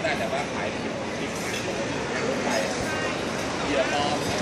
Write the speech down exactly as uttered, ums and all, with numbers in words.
ได้แต่ว่าขายพริกขายโขนไปเหยื่อปลอม